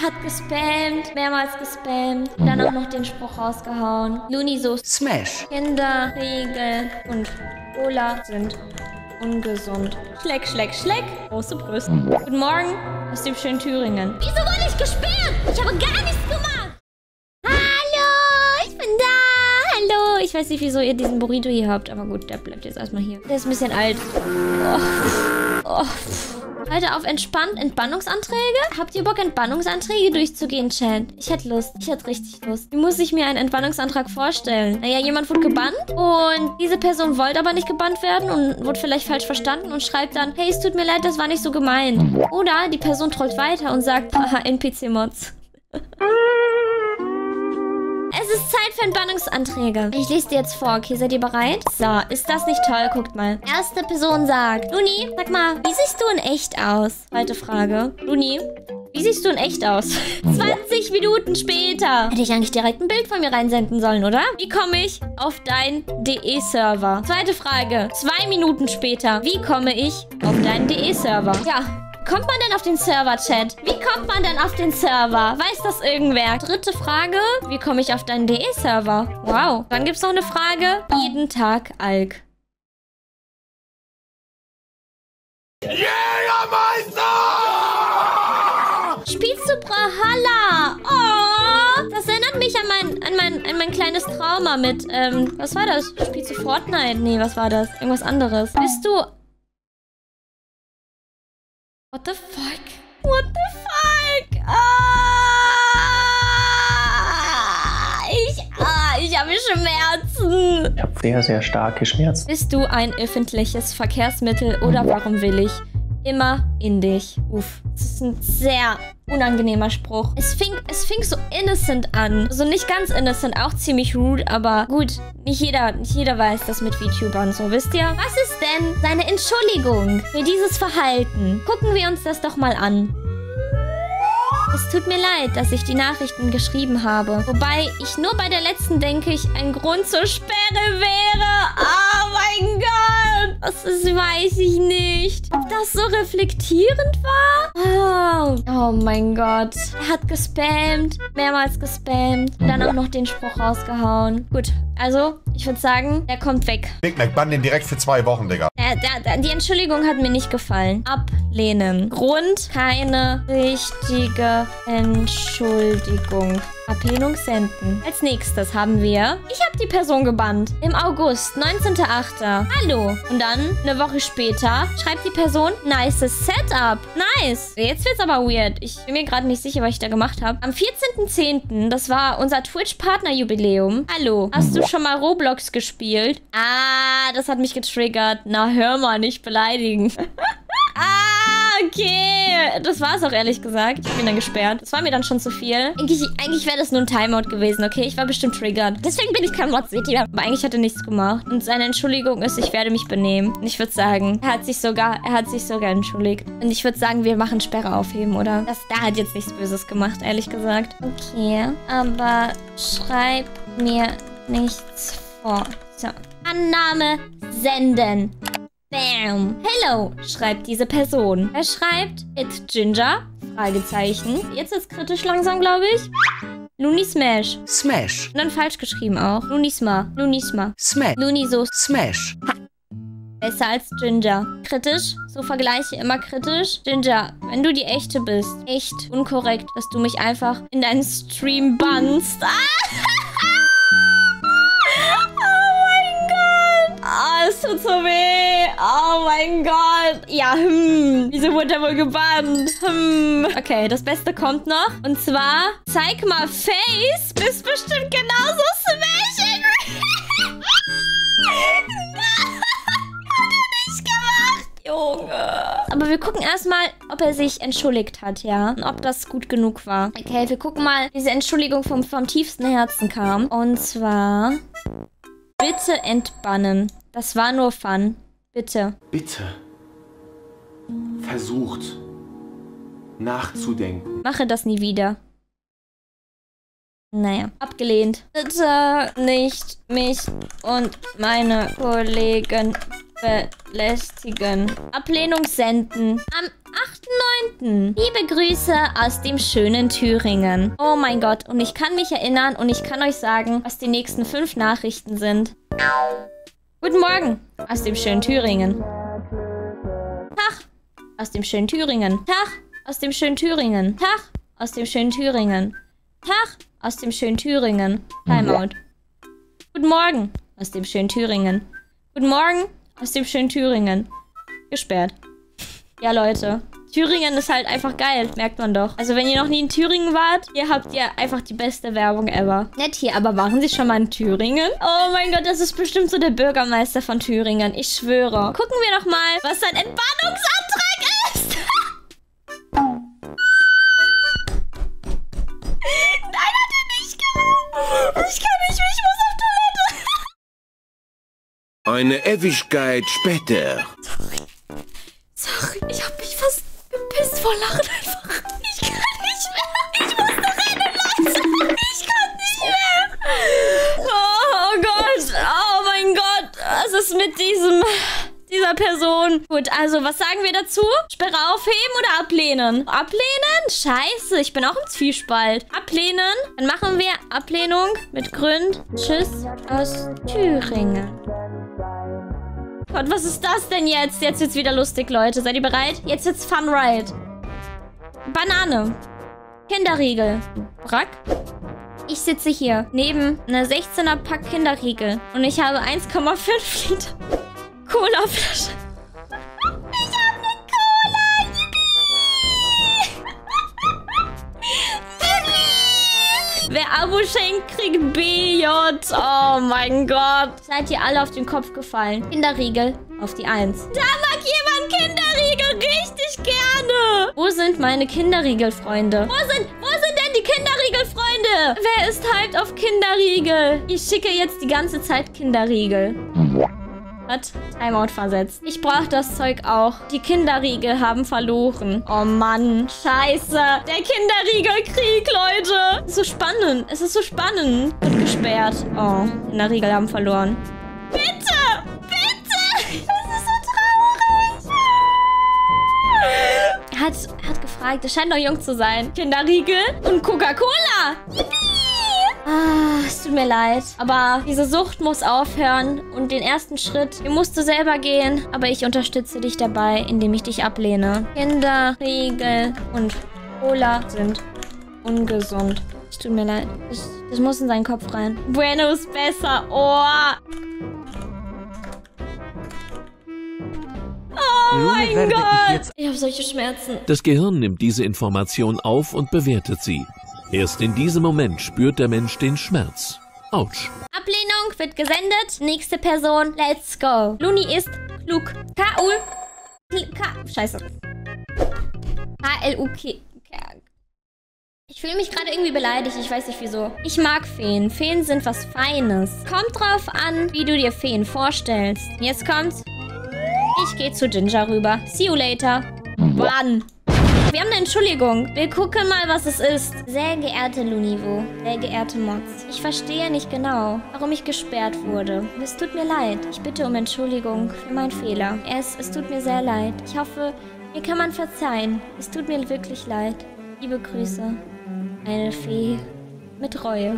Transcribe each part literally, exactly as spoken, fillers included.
Er hat gespammt, mehrmals gespammt. Dann auch noch den Spruch rausgehauen. Looney so Smash. Kinder, Riegel und Cola sind ungesund. Schleck, schleck, schleck. Große Brüste. Guten Morgen aus dem schönen Thüringen. Wieso wurde ich gesperrt? Ich habe gar nichts gemacht. Hallo, ich bin da. Hallo. Ich weiß nicht, wieso ihr diesen Burrito hier habt, aber gut, der bleibt jetzt erstmal hier. Der ist ein bisschen alt. Oh. Oh. Heute auf entspannt Entbannungsanträge? Habt ihr Bock, Entbannungsanträge durchzugehen, Chat? Ich hätte Lust. Ich hätte richtig Lust. Wie muss ich mir einen Entbannungsantrag vorstellen? Naja, jemand wurde gebannt und diese Person wollte aber nicht gebannt werden und wurde vielleicht falsch verstanden und schreibt dann, hey, es tut mir leid, das war nicht so gemein. Oder die Person trollt weiter und sagt, haha, N P C-Mods. Es ist Zeit für Entbannungsanträge. Ich lese dir jetzt vor, okay? Seid ihr bereit? So, ist das nicht toll? Guckt mal. Erste Person sagt, Luni, sag mal, wie siehst du in echt aus? Zweite Frage. Luni, wie siehst du in echt aus? zwanzig Minuten später. Hätte ich eigentlich direkt ein Bild von mir reinsenden sollen, oder? Wie komme ich auf deinen D E-Server? Zweite Frage. Zwei Minuten später. Wie komme ich auf deinen D E-Server? Ja. Kommt man denn auf den Server, Chat? Wie kommt man denn auf den Server? Weiß das irgendwer? Dritte Frage. Wie komme ich auf deinen D E-Server? Wow. Dann gibt es noch eine Frage. Jeden Tag Alk. Jägermeister! Spielst du Brawlhalla? Oh, das erinnert mich an mein, an mein, an mein kleines Trauma mit, ähm, was war das? Spielst du Fortnite? Nee, was war das? Irgendwas anderes. Bist du... What the fuck? What the fuck? Ah, ich, ah, ich habe Schmerzen. Ich habe sehr, sehr starke Schmerzen. Bist du ein öffentliches Verkehrsmittel oder warum will ich immer in dich? Uff, das ist ein sehr unangenehmer Spruch. Es fing, es fing so innocent an. So nicht ganz innocent, auch ziemlich rude, aber gut, nicht jeder, nicht jeder weiß das mit VTubern so, wisst ihr? Was ist denn seine Entschuldigung für dieses Verhalten? Gucken wir uns das doch mal an. Es tut mir leid, dass ich die Nachrichten geschrieben habe. Wobei ich nur bei der letzten, denke ich, ein Grund zur Sperre wäre. Oh mein Gott. Das ist, weiß ich nicht. Ob das so reflektierend war? Oh, oh mein Gott. Er hat gespammt. Mehrmals gespammt. Und dann auch noch den Spruch rausgehauen. Gut, also, ich würde sagen, der kommt weg. Big Mac, bann den direkt für zwei Wochen, Digga. Der, der, der, die Entschuldigung hat mir nicht gefallen. Ablehnen. Grund, keine richtige Entschuldigung. Ablehnung senden. Als nächstes haben wir... Ich habe die Person gebannt. Im August, neunzehnter achter Hallo. Und dann, eine Woche später, schreibt die Person, nices Setup. Nice. Jetzt wird's aber weird. Ich bin mir gerade nicht sicher, was ich da gemacht habe. Am vierzehnten zehnten Das war unser Twitch-Partner-Jubiläum. Hallo. Hast du schon mal Roblox gespielt? Ah, das hat mich getriggert. Na, hör mal, nicht beleidigen. Ah, okay. Das war es auch, ehrlich gesagt. Ich bin dann gesperrt. Das war mir dann schon zu viel. Eigentlich, eigentlich wäre das nur ein Timeout gewesen, okay? Ich war bestimmt triggert. Deswegen bin ich kein Mod-City. Aber eigentlich hat er nichts gemacht. Und seine Entschuldigung ist, ich werde mich benehmen. Und ich würde sagen, er hat sich sogar, er hat sich sogar entschuldigt. Und ich würde sagen, wir machen Sperre aufheben, oder? Das, da hat jetzt nichts Böses gemacht, ehrlich gesagt. Okay, aber schreib mir nichts vor. So. Annahme senden. Bam. Hello, schreibt diese Person. Er schreibt, it's Ginger, Fragezeichen. Jetzt ist kritisch langsam, glaube ich. Looney Smash. Smash. Und dann falsch geschrieben auch. Lunisma. Lunisma. Smash. Looney so. Smash. Ha. Besser als Ginger. Kritisch, so Vergleiche immer kritisch. Ginger, wenn du die echte bist, echt unkorrekt, dass du mich einfach in deinen Stream bannst. Ah! Ah, es tut so weh. Oh mein Gott. Ja, hm. Wieso wurde er wohl gebannt? Hm. Okay, das Beste kommt noch. Und zwar, zeig mal Face. Bist bestimmt genauso smashing. Hat er nicht gemacht, Junge. Aber wir gucken erstmal, ob er sich entschuldigt hat, ja. Und ob das gut genug war. Okay, wir gucken mal, wie diese Entschuldigung vom, vom tiefsten Herzen kam. Und zwar... Bitte entbannen. Das war nur Fun. Bitte. Bitte. Versucht nachzudenken. Mache das nie wieder. Naja, abgelehnt. Bitte nicht mich und meine Kollegen belästigen. Ablehnung senden. Am achten neunten Liebe Grüße aus dem schönen Thüringen. Oh mein Gott. Und ich kann mich erinnern und ich kann euch sagen, was die nächsten fünf Nachrichten sind. Guten Morgen aus dem schönen Thüringen. Tag aus dem schönen Thüringen. Tag aus dem schönen Thüringen. Tag aus dem schönen Thüringen. Tag aus dem schönen Thüringen. Timeout. Guten Morgen aus dem schönen Thüringen. Guten Morgen aus dem schönen Thüringen. Gesperrt. Ja, Leute. Thüringen ist halt einfach geil, merkt man doch. Also, wenn ihr noch nie in Thüringen wart, hier habt ihr einfach die beste Werbung ever. Nett hier, aber waren Sie schon mal in Thüringen? Oh mein Gott, das ist bestimmt so der Bürgermeister von Thüringen. Ich schwöre. Gucken wir doch mal, was sein Entbannungsantrag ist. Nein, hat er nicht gemacht. Ich kann nicht mehr, ich muss auf Toilette. Eine Ewigkeit später. Sorry. Sorry, ich hab mich fast gepisst vor Lachen einfach. Ich kann nicht mehr. Ich muss noch rennen lassen. Ich kann nicht mehr. Oh, oh Gott. Oh mein Gott. Was ist mit diesem... dieser Person? Gut, also was sagen wir dazu? Sperre aufheben oder ablehnen? Ablehnen? Scheiße, ich bin auch im Zwiespalt. Ablehnen? Dann machen wir Ablehnung mit Grund. Tschüss aus Thüringen. Gott, was ist das denn jetzt? Jetzt wird's wieder lustig, Leute. Seid ihr bereit? Jetzt wird's Fun Ride. Banane. Kinderriegel. Brack. Ich sitze hier neben einer sechzehner Pack Kinderriegel. Und ich habe eins Komma fünf Liter Colaflasche. Ich habe eine Cola. Yippie. Wer Abo schenkt, kriegt B J. Oh mein Gott. Seid ihr alle auf den Kopf gefallen? Kinderriegel auf die Eins. Da mag jemand Kinderriegel richtig gerne. Wo sind meine Kinderriegel-Freunde? Wo sind, wo sind denn die Kinderriegel-Freunde? Wer ist hyped auf Kinderriegel? Ich schicke jetzt die ganze Zeit Kinderriegel. Hat Timeout versetzt. Ich brauche das Zeug auch. Die Kinderriegel haben verloren. Oh Mann. Scheiße. Der Kinderriegelkrieg, Leute. Es ist so spannend. Es ist so spannend. Wird gesperrt. Oh, Kinderriegel haben verloren. Bitte. Bitte. Das ist so traurig. Er hat, er hat gefragt. Er scheint noch jung zu sein. Kinderriegel und Coca-Cola. Yippie. Ah, es tut mir leid. Aber diese Sucht muss aufhören. Und den ersten Schritt, den musst du selber gehen. Aber ich unterstütze dich dabei, indem ich dich ablehne. Kinderriegel und Cola sind ungesund. Es tut mir leid. Das, das muss in seinen Kopf rein. Bueno ist besser. Oh. Oh mein Gott. Ich habe solche Schmerzen. Das Gehirn nimmt diese Information auf und bewertet sie. Erst in diesem Moment spürt der Mensch den Schmerz. Autsch. Ablehnung wird gesendet. Nächste Person. Let's go. Luni ist klug. K-U... K... Scheiße. H-L-U-K... Ich fühle mich gerade irgendwie beleidigt. Ich weiß nicht wieso. Ich mag Feen. Feen sind was Feines. Kommt drauf an, wie du dir Feen vorstellst. Jetzt kommt's. Ich gehe zu Ginger rüber. See you later. Wann? Wir haben eine Entschuldigung. Wir gucken mal, was es ist. Sehr geehrte Lunivo, sehr geehrte Mods, ich verstehe nicht genau, warum ich gesperrt wurde. Es tut mir leid. Ich bitte um Entschuldigung für meinen Fehler. Es, es tut mir sehr leid. Ich hoffe, mir kann man verzeihen. Es tut mir wirklich leid. Liebe Grüße. Eine Fee mit Reue.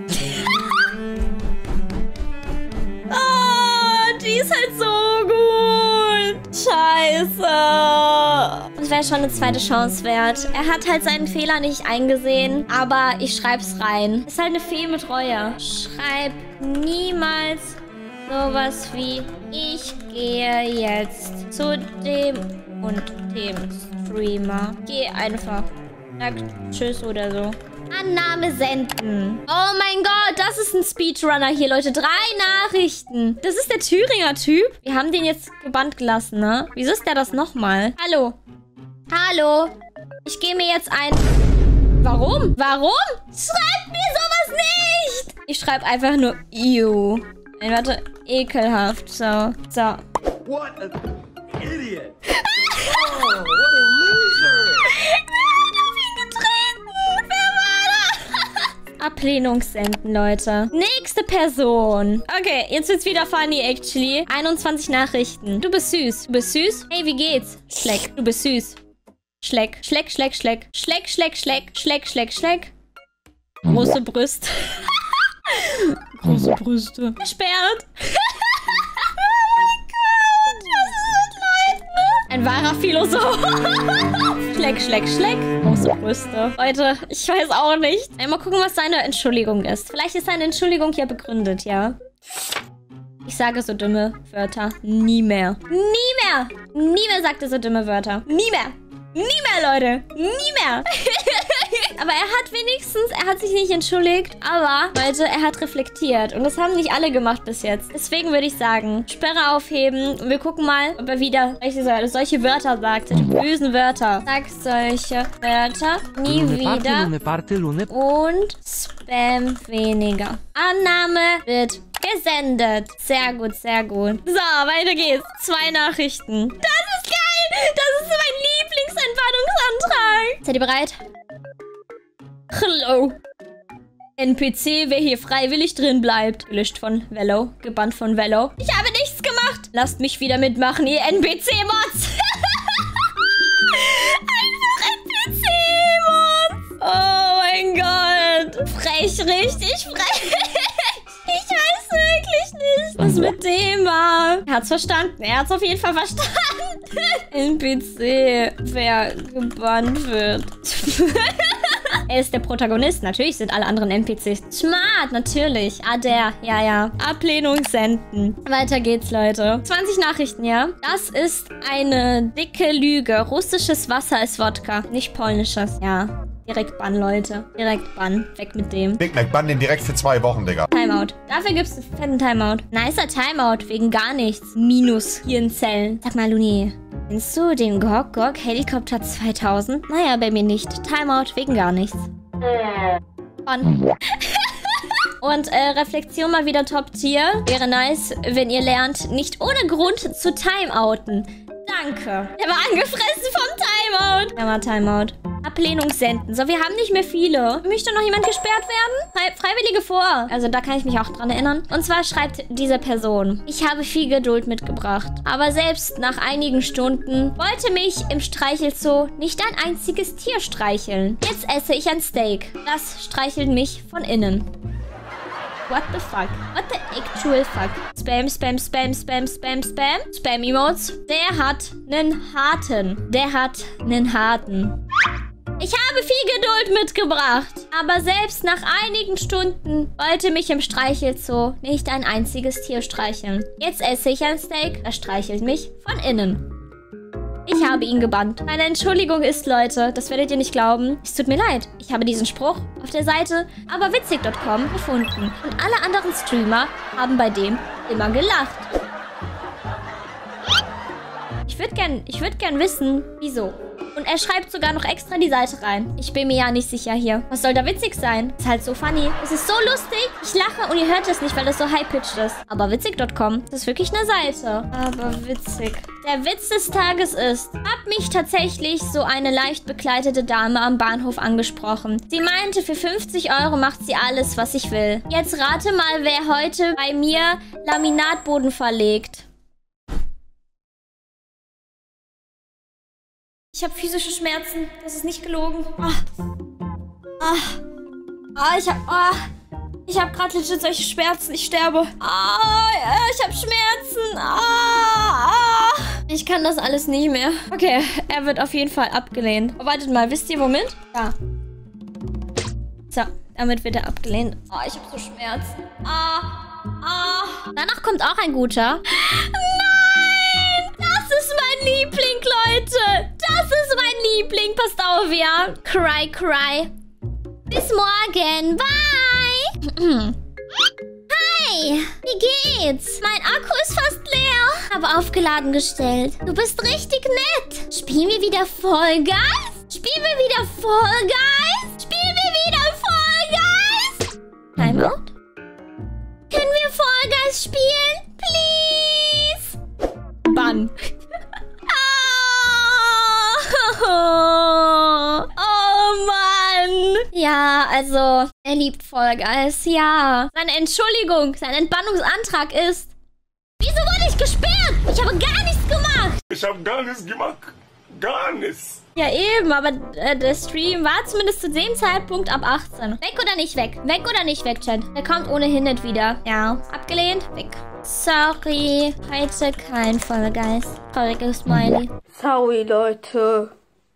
Oh, die ist halt so gut. Scheiße. Es wäre schon eine zweite Chance wert. Er hat halt seinen Fehler nicht eingesehen, aber ich schreib's rein. Ist halt eine Fee mit Reue. Schreib niemals sowas wie ich gehe jetzt zu dem und dem Streamer. Geh einfach. Sag tschüss oder so. Annahme senden. Oh mein Gott, das ist ein Speedrunner hier, Leute. Drei Nachrichten. Das ist der Thüringer Typ. Wir haben den jetzt gebannt gelassen, ne? Wieso ist der das nochmal? Hallo. Hallo. Ich gehe mir jetzt ein... Warum? Warum? Schreibt mir sowas nicht. Ich schreibe einfach nur Ew. Nein, warte. Ekelhaft. So. So. What an idiot. Oh, what a loser. Ablehnung senden, Leute. Nächste Person. Okay, jetzt wird's wieder funny, actually. einundzwanzig Nachrichten. Du bist süß. Du bist süß? Hey, wie geht's? Schleck. Du bist süß. Schleck. Schleck, Schleck, Schleck. Schleck, Schleck, Schleck. Schleck, Schleck, Schleck. Große Brüste. Große Brüste. Gesperrt. Ein wahrer Philosoph. Schleck, Schleck, Schleck. Große Brüste. Leute, ich weiß auch nicht. Einmal gucken, was seine Entschuldigung ist. Vielleicht ist seine Entschuldigung ja begründet, ja? Ich sage so dumme Wörter nie mehr. Nie mehr. Nie mehr sagt er so dumme Wörter. Nie mehr. Nie mehr, Leute. Nie mehr. Aber er hat wenigstens, er hat sich nicht entschuldigt, aber, Leute, er hat reflektiert. Und das haben nicht alle gemacht bis jetzt. Deswegen würde ich sagen, Sperre aufheben. Und wir gucken mal, ob er wieder solche, solche Wörter sagt. Solche bösen Wörter. Sag solche Wörter nie wieder. Und Spam weniger. Annahme wird gesendet. Sehr gut, sehr gut. So, weiter geht's. Zwei Nachrichten. Das ist geil. Das ist mein Lieblingsentwarnungsantrag. Seid ihr bereit? Hello. N P C, wer hier freiwillig drin bleibt. Gelöscht von Velo. Gebannt von Velo. Ich habe nichts gemacht. Lasst mich wieder mitmachen, ihr N P C-Mods. Einfach N P C-Mods. Oh mein Gott. Frech, richtig frech. Ich weiß wirklich nicht, was mit dem war. Er hat's verstanden. Er hat's auf jeden Fall verstanden. N P C, wer gebannt wird. Er ist der Protagonist. Natürlich sind alle anderen N P Cs. Smart, natürlich. Ah, der. Ja, ja. Ablehnung senden. Weiter geht's, Leute. zwanzig Nachrichten, ja? Das ist eine dicke Lüge. Russisches Wasser ist Wodka. Nicht polnisches. Ja. Direkt Bann, Leute. Direkt Bann. Weg mit dem. Big Mac, bann den direkt für zwei Wochen, Digga. Timeout. Dafür gibt's einen fetten Timeout. Nicer Timeout. Wegen gar nichts. Minus Hirnzellen. Sag mal, Luni. Kennst du den Gok Gok Helikopter zweitausend? Naja, bei mir nicht. Timeout wegen gar nichts. Bann. Und äh, Reflexion mal wieder Top-Tier. Wäre nice, wenn ihr lernt, nicht ohne Grund zu timeouten. Danke. Er war angefressen vom Timeout. Er war Timeout. Ablehnung senden. So, wir haben nicht mehr viele. Möchte noch jemand gesperrt werden? Fre- Freiwillige vor. Also da kann ich mich auch dran erinnern. Und zwar schreibt diese Person: Ich habe viel Geduld mitgebracht. Aber selbst nach einigen Stunden wollte mich im Streichelzoo nicht ein einziges Tier streicheln. Jetzt esse ich ein Steak. Das streichelt mich von innen. What the fuck? What the actual fuck? Spam, Spam, Spam, Spam, Spam, Spam. Spam-Emotes. Der hat nen harten. Der hat nen harten. Ich habe viel Geduld mitgebracht. Aber selbst nach einigen Stunden wollte mich im Streichelzoo nicht ein einziges Tier streicheln. Jetzt esse ich ein Steak. Das streichelt mich von innen. Ich habe ihn gebannt. Meine Entschuldigung ist, Leute, das werdet ihr nicht glauben. Es tut mir leid. Ich habe diesen Spruch auf der Seite aberwitzig punkt com gefunden. Und alle anderen Streamer haben bei dem immer gelacht. Ich würde gern, ich würd gern wissen, wieso. Und er schreibt sogar noch extra die Seite rein. Ich bin mir ja nicht sicher hier. Was soll da witzig sein? Ist halt so funny. Es ist so lustig. Ich lache und ihr hört es nicht, weil das so high-pitched ist. aberwitzig punkt com. Das ist wirklich eine Seite. Aber witzig. Der Witz des Tages ist, hat mich tatsächlich so eine leicht bekleidete Dame am Bahnhof angesprochen. Sie meinte, für fünfzig Euro macht sie alles, was ich will. Jetzt rate mal, wer heute bei mir Laminatboden verlegt. Ich habe physische Schmerzen. Das ist nicht gelogen. Ah. Ah. Ah, ich hab... Ah. Ich habe gerade legit solche Schmerzen. Ich sterbe. Ah, ich habe Schmerzen. Ah, ah. Ich kann das alles nicht mehr. Okay, er wird auf jeden Fall abgelehnt. Oh, wartet mal, wisst ihr womit? Ja. So, damit wird er abgelehnt. Oh, ich habe so Schmerzen. Ah, ah. Danach kommt auch ein guter. Nein! Das ist mein Liebling, Leute. Das ist mein Liebling. Passt auf, ja. Cry, cry. Bis morgen. Bye. Hi. Wie geht's? Mein Akku ist fast leer. Habe aufgeladen gestellt. Du bist richtig nett. Spielen wir wieder Fall Guys? Spielen wir wieder Fall Guys? Spielen wir wieder Fall Guys? Timeout? Können wir Fall Guys spielen? Please? Bann. Oh, oh Mann. Ja. Ja, also, er liebt Fall Guys, ja. Seine Entschuldigung, sein Entbannungsantrag ist... Wieso wurde ich gesperrt? Ich habe gar nichts gemacht. Ich habe gar nichts gemacht. Gar nichts. Ja eben, aber äh, der Stream war zumindest zu dem Zeitpunkt ab achtzehn. Weg oder nicht weg? Weg oder nicht weg, Chat? Der kommt ohnehin nicht wieder. Ja, abgelehnt, weg. Sorry, heute kein Fall Guys. Trauriges Smiley. Sorry, Leute.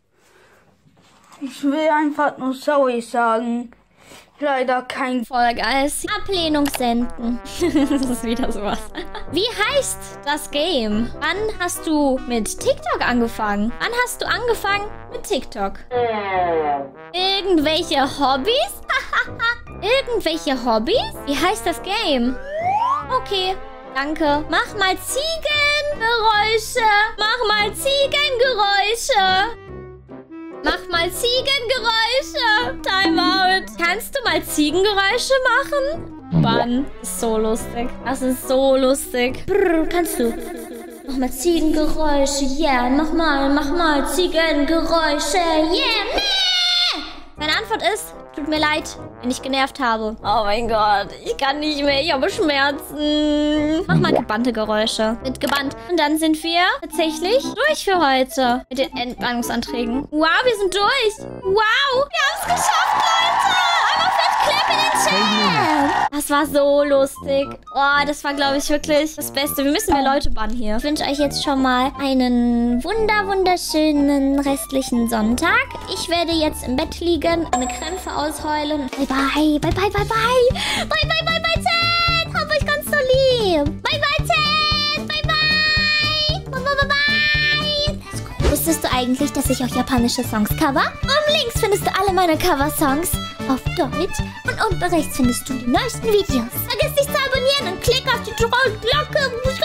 Ich will einfach nur sorry sagen. Leider kein Fall Guys. Ablehnung senden. Das ist wieder sowas. Wie heißt das Game? Wann hast du mit TikTok angefangen? Wann hast du angefangen mit TikTok? Irgendwelche Hobbys? Irgendwelche Hobbys? Wie heißt das Game? Okay, danke. Mach mal Ziegengeräusche. Mach mal Ziegengeräusche. Mach mal Ziegengeräusche. Timeout. Kannst du mal Ziegengeräusche machen? Bann. Das ist so lustig. Das ist so lustig. Brr, kannst du? Mach mal Ziegengeräusche. Yeah, mach mal, mach mal Ziegengeräusche. Yeah, meh. Meine Antwort ist, tut mir leid, wenn ich genervt habe. Oh mein Gott, ich kann nicht mehr, ich habe Schmerzen. Mach mal gebannte Geräusche. Mit gebannt. Und dann sind wir tatsächlich durch für heute. Mit den Entbannungsanträgen. Wow, wir sind durch. Wow, wir haben es geschafft, Leute. Einmal fett Clap in den Chat. Das war so lustig. Oh, das war, glaube ich, wirklich das Beste. Wir müssen mehr Leute bannen hier. Ich wünsche euch jetzt schon mal einen wunder, wunderschönen restlichen Sonntag. Ich werde jetzt im Bett liegen, eine Krämpfe ausheulen. Bye, bye, bye, bye, bye, bye. Bye, bye, bye, bye, Chat. Hab euch ganz so lieb. Bye, bye, Chat. Bye, bye. Bye, bye, bye, bye. Let's go. Wusstest du eigentlich, dass ich auch japanische Songs cover? Oben links findest du alle meine Cover-Songs auf Deutsch. Und unten rechts findest du die neuesten Videos. Vergiss nicht zu abonnieren und klick auf die Glocke.